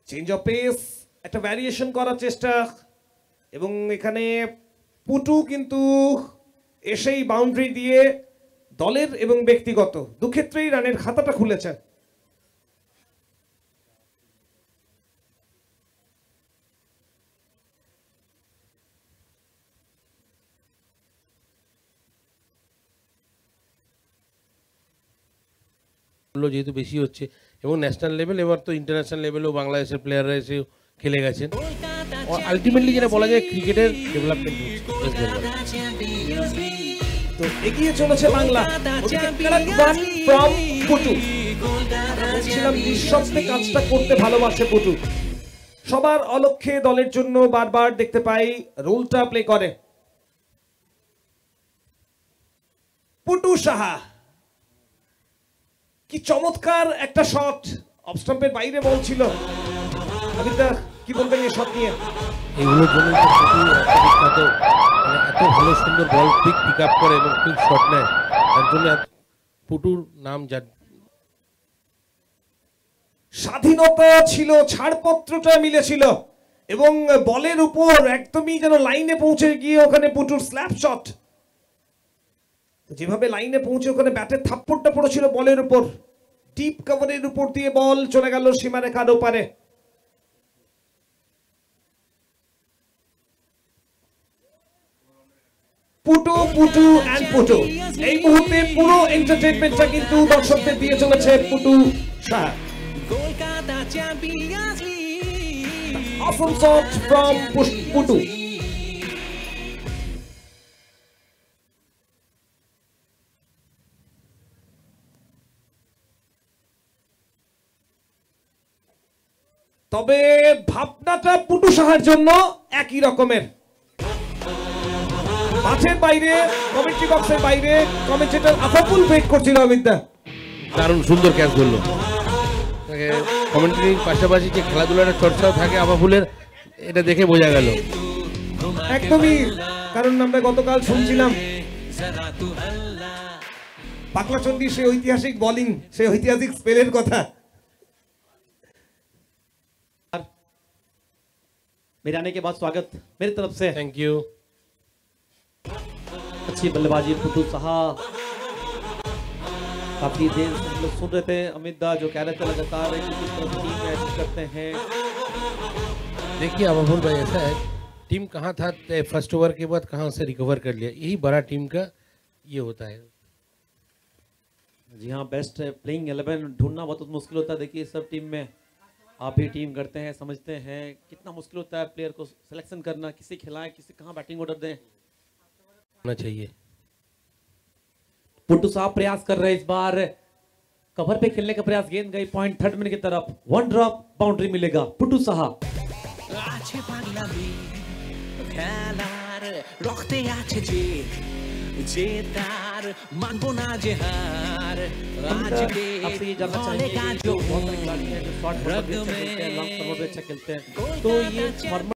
Change of pace, একটা variation করার চেষ্টা, এবং এখানে পুটু কিন্তু এসেই বাউন্ডারি দিয়ে দলের এবং ব্যক্তিগত দুক্ষেত্রেই রানের খাতাটা খুলেছে। যেহেতু বেশি হচ্ছে এবং ন্যাশনাল লেভেল, এবার তো ইন্টারন্যাশনাল লেভেলেও বাংলাদেশের প্লেয়াররা এসে খেলে গেছেন। আলটিমেটলি যেটা বলা যায় ক্রিকেটের ডেভেলপমেন্ট হচ্ছে। তো এগিয়ে চলেছে বাংলা। বলছিলাম নিঃশব্দে কাজটা করতে ভালোবাসে পুটু। সবার অলক্ষ্যে দলের জন্য বারবার দেখতে পাই রোলটা প্লে করে পুটু সাহা। কি চমৎকার একটা শট, অফ স্টাম্পের বাইরে বল ছিল। আবিদা কি বলবেন এই শট নিয়ে? এগুলোর জন্য বিখ্যাত, এত ভালো সুন্দর বল পিক আপ করে এবং কুইক শট নেয়, তার জন্য পুটুর নাম। স্বাধীনতা ছিল, ছাড়পত্রটা মিলেছিল এবং বলের উপর একদমই যেন লাইনে পৌঁছে গিয়ে ওখানে পুটুর স্ল্যাপ শট, যেভাবে লাইনে পৌঁছে ওখানে ব্যাটের থাপ্পড়টা পড়েছিল বলের উপর, ডিপ কভারের উপর দিয়ে বল চলে গেল সীমারেখার ওপারে। পুটু পুটু এন্ড পুটু, এই মুহূর্তে পুরো এন্টারটেইনমেন্টটা কিন্তু দর্শকদের দিয়ে চলেছে Putu Shah. Awesome shot from Putu. তবে ভাবনাটা পুটু সাহার জন্য একই রকমের। মাঠের বাইরে, কমেন্ট্রি বক্সের বাইরে কমেন্টেটর আফাকুল ওয়েট করছিল অমিতদা। দারুণ সুন্দর ক্যাচ করলো। কমেন্ট্রির পাশাপাশি যে খেলাধুলার চর্চাও থাকে আফাকুলের, এটা দেখে বোঝা গেল একদমই। কারণ আমরা গতকাল শুনছিলাম পাকলাচন্ডী সেই ঐতিহাসিক বোলিং, সেই ঐতিহাসিক স্পেলের কথা। मेरे आने के बाद स्वागत मेरी तरफ से। Thank you. अच्छी बल्लेबाजी पुटु साहा। काफी देर से हम लोग सुन रहे थे अमित दा जो कह रहे थे लगातार किस तरह टीम मैच करते हैं। देखिए अबाफुल भाई, ऐसा है टीम कहाँ था फर्स्ट ओवर के बाद कहाँ से रिकवर कर लिया, यही बड़ा टीम का ये होता है। जी हाँ, बेस्ट प्लेइंग 11 ढूंढना बहुत मुश्किल होता है। देखिए सब टीम में आप भी टीम करते हैं, समझते हैं कितना मुश्किल होता है प्लेयर को सिलेक्शन करना, किसे खिलाएं, किसे कहाँ बैटिंग ऑर्डर दें, होना चाहिए। पुट्टू साहब प्रयास कर रहे हैं इस बार कवर पे खेलने का प्रयास। गेंद गई पॉइंट थर्ड मिनट की तरफ, वन ड्रॉप बाउंड्री मिलेगा पुट्टू साहब। आपसे ये जानना चाहेंगे जो बहुत सारे खिलाड़ी हैं जो शॉर्ट अच्छा खेलते हैं, लॉन्ग फॉरवर्ड अच्छा खेलते हैं, तो ये